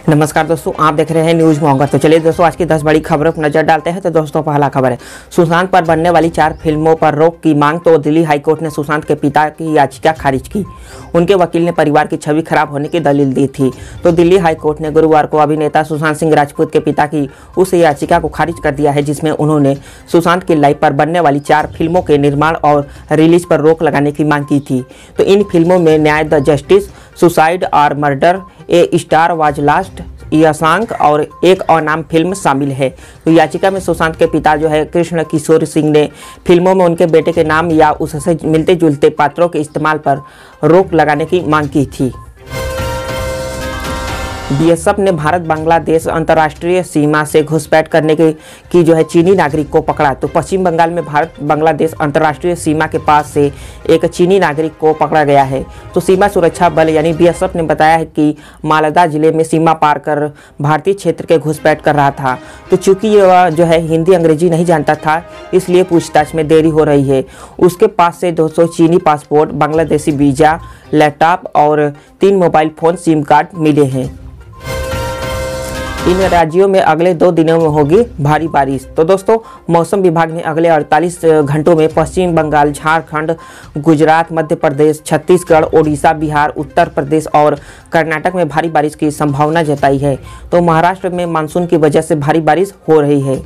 नमस्कार दोस्तों, आप देख रहे हैं न्यूज मॉन्गर। तो चलिए दोस्तों, आज की 10 बड़ी खबरों पर नजर डालते हैं। तो दोस्तों, पहला खबर है सुशांत पर बनने वाली 4 फिल्मों पर रोक की मांग। तो दिल्ली हाईकोर्ट ने सुशांत के पिता की याचिका खारिज की। उनके वकील ने परिवार की छवि खराब होने की दलील दी थी। तो दिल्ली हाईकोर्ट ने गुरुवार को अभिनेता सुशांत सिंह राजपूत के पिता की उस याचिका को खारिज कर दिया है, जिसमें उन्होंने सुशांत की लाइफ पर बनने वाली 4 फिल्मों के निर्माण और रिलीज पर रोक लगाने की मांग की थी। तो इन फिल्मों में न्याय द जस्टिस, सुसाइड और murder, a star was last, यशांक और एक और नाम फिल्म शामिल है। तो याचिका में सुशांत के पिता जो है कृष्ण किशोर सिंह ने फिल्मों में उनके बेटे के नाम या उससे मिलते जुलते पात्रों के इस्तेमाल पर रोक लगाने की मांग की थी। बीएसएफ ने भारत बांग्लादेश अंतर्राष्ट्रीय सीमा से घुसपैठ करने की जो है चीनी नागरिक को पकड़ा। तो पश्चिम बंगाल में भारत बांग्लादेश अंतर्राष्ट्रीय सीमा के पास से एक चीनी नागरिक को पकड़ा गया है। तो सीमा सुरक्षा बल यानी बीएसएफ ने बताया है कि मालदा जिले में सीमा पार कर भारतीय क्षेत्र के घुसपैठ कर रहा था। तो चूंकि यह जो है हिंदी अंग्रेजी नहीं जानता था, इसलिए पूछताछ में देरी हो रही है। उसके पास से 200 चीनी पासपोर्ट, बांग्लादेशी वीजा, लैपटॉप और 3 मोबाइल फ़ोन सिम कार्ड मिले हैं। इन राज्यों में अगले 2 दिनों में होगी भारी बारिश। तो दोस्तों, मौसम विभाग ने अगले 48 घंटों में पश्चिम बंगाल, झारखंड, गुजरात, मध्य प्रदेश, छत्तीसगढ़, ओडिशा, बिहार, उत्तर प्रदेश और कर्नाटक में भारी बारिश की संभावना जताई है। तो महाराष्ट्र में मानसून की वजह से भारी बारिश हो रही है।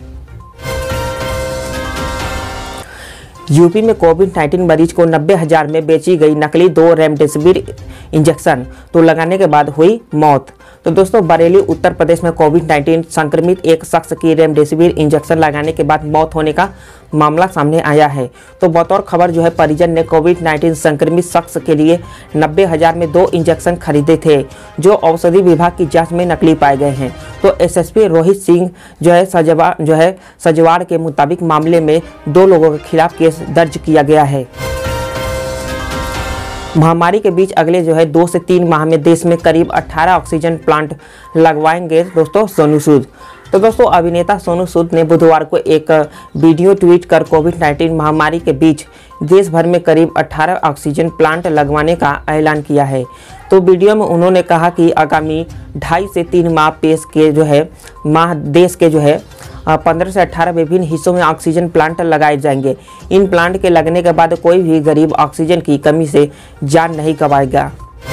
यूपी में कोविड-19 मरीज को 90,000 में बेची गई नकली 2 रेमडेसिविर इंजेक्शन तो लगाने के बाद हुई मौत। तो दोस्तों, बरेली उत्तर प्रदेश में कोविड-19 संक्रमित एक शख्स की रेमडेसिविर इंजेक्शन लगाने के बाद मौत होने का मामला सामने आया है। तो बतौर खबर जो है परिजन ने कोविड-19 संक्रमित शख्स के लिए 90,000 में 2 इंजेक्शन खरीदे थे, जो औषधि विभाग की जांच में नकली पाए गए हैं। तो एसएसपी रोहित सिंह जो है सजवाड़ के मुताबिक मामले में 2 लोगों के खिलाफ केस दर्ज किया गया है। महामारी के बीच अगले जो है 2 से 3 माह में देश में करीब 18 ऑक्सीजन प्लांट लगवाएंगे दोस्तों सोनू सूद। तो दोस्तों, अभिनेता सोनू सूद ने बुधवार को एक वीडियो ट्वीट कर कोविड-19 महामारी के बीच देश भर में करीब 18 ऑक्सीजन प्लांट लगवाने का ऐलान किया है। तो वीडियो में उन्होंने कहा कि आगामी 2.5 से 3 माह देश के जो है 15 से 18 विभिन्न हिस्सों में ऑक्सीजन प्लांट लगाए जाएंगे। इन प्लांट के लगने के बाद कोई भी गरीब ऑक्सीजन की कमी से जान नहीं गंवाएगा।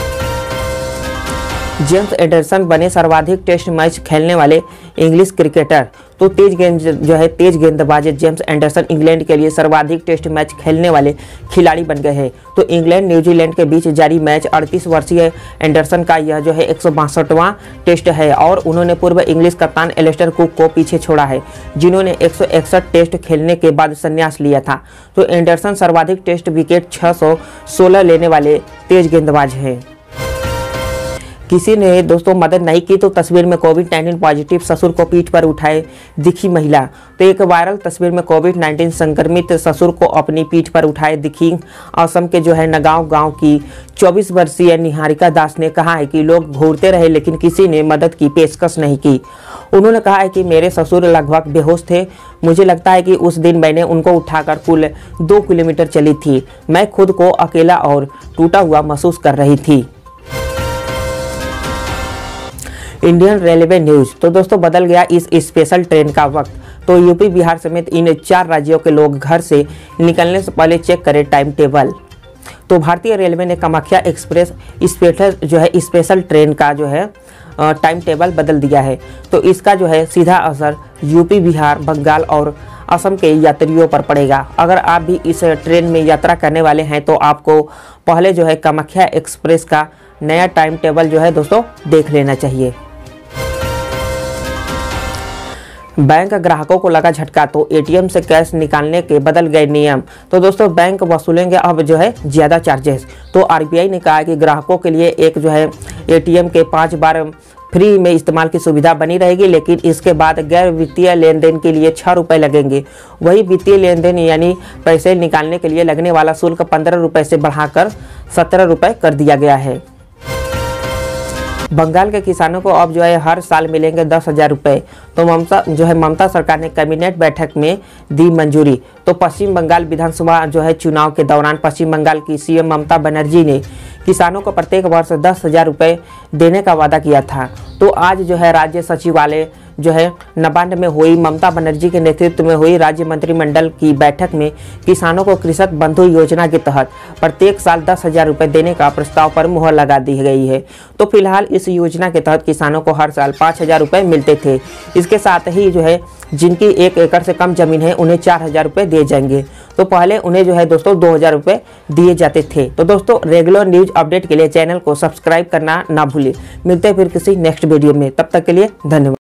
जेम्स एंडरसन बने सर्वाधिक टेस्ट मैच खेलने वाले इंग्लिश क्रिकेटर। तो तेज गेंदबाज जेम्स एंडरसन इंग्लैंड के लिए सर्वाधिक टेस्ट मैच खेलने वाले खिलाड़ी बन गए हैं। तो इंग्लैंड न्यूजीलैंड के बीच जारी मैच 38 वर्षीय एंडरसन का यह जो है 162वां टेस्ट है और उन्होंने पूर्व इंग्लिश कप्तान एलिस्टर कुक को पीछे छोड़ा है, जिन्होंने 161 टेस्ट खेलने के बाद संन्यास लिया था। तो एंडरसन सर्वाधिक टेस्ट विकेट 616 लेने वाले तेज गेंदबाज हैं। किसी ने दोस्तों मदद नहीं की तो तस्वीर में कोविड-19 पॉजिटिव ससुर को पीठ पर उठाए दिखी महिला। तो एक वायरल तस्वीर में कोविड-19 संक्रमित ससुर को अपनी पीठ पर उठाए दिखी असम के जो है नगांव गांव की 24 वर्षीय निहारिका दास ने कहा है कि लोग घूरते रहे लेकिन किसी ने मदद की पेशकश नहीं की। उन्होंने कहा है कि मेरे ससुर लगभग बेहोश थे। मुझे लगता है कि उस दिन मैंने उनको उठाकर कुल 2 किलोमीटर चली थी। मैं खुद को अकेला और टूटा हुआ महसूस कर रही थी। Indian railway news. तो दोस्तों, बदल गया इस स्पेशल ट्रेन का वक्त। तो यूपी बिहार समेत इन 4 राज्यों के लोग घर से निकलने से पहले चेक करें टाइम टेबल। तो भारतीय रेलवे ने कामाख्या एक्सप्रेस स्पेशल ट्रेन का जो है टाइम टेबल बदल दिया है। तो इसका जो है सीधा असर यूपी, बिहार, बंगाल और असम के यात्रियों पर पड़ेगा। अगर आप भी इस ट्रेन में यात्रा करने वाले हैं तो आपको पहले जो है कामाख्या एक्सप्रेस का नया टाइम टेबल जो है दोस्तों देख लेना चाहिए। बैंक ग्राहकों को लगा झटका। तो एटीएम से कैश निकालने के बदल गए नियम। तो दोस्तों, बैंक वसूलेंगे अब जो है ज़्यादा चार्जेस। तो आरबीआई ने कहा कि ग्राहकों के लिए एक जो है एटीएम के 5 बार फ्री में इस्तेमाल की सुविधा बनी रहेगी, लेकिन इसके बाद गैर वित्तीय लेन देन के लिए 6 रुपये लगेंगे। वही वित्तीय लेन देन यानी पैसे निकालने के लिए लगने वाला शुल्क 15 रुपये से बढ़ाकर 17 रुपये कर दिया गया है। बंगाल के किसानों को अब जो है हर साल मिलेंगे 10,000 रुपये। तो ममता सरकार ने कैबिनेट बैठक में दी मंजूरी। तो पश्चिम बंगाल विधानसभा जो है चुनाव के दौरान पश्चिम बंगाल की सीएम ममता बनर्जी ने किसानों को प्रत्येक वर्ष 10,000 रुपये देने का वादा किया था। तो आज जो है राज्य सचिवालय जो है नवान्न में हुई ममता बनर्जी के नेतृत्व में हुई राज्य मंत्रिमंडल की बैठक में किसानों को कृषक बंधु योजना के तहत प्रत्येक साल 10,000 रुपये देने का प्रस्ताव पर मुहर लगा दी गई है। तो फिलहाल इस योजना के तहत किसानों को हर साल 5,000 रुपये मिलते थे। इसके साथ ही जो है जिनकी 1 एकड़ से कम जमीन है उन्हें 4,000 रुपये दिए जाएंगे। तो पहले उन्हें जो है दोस्तों 2,000 रुपये दिए जाते थे। तो दोस्तों रेगुलर न्यूज अपडेट के लिए चैनल को सब्सक्राइब करना ना भूलें। मिलते हैं फिर किसी नेक्स्ट वीडियो में, तब तक के लिए धन्यवाद।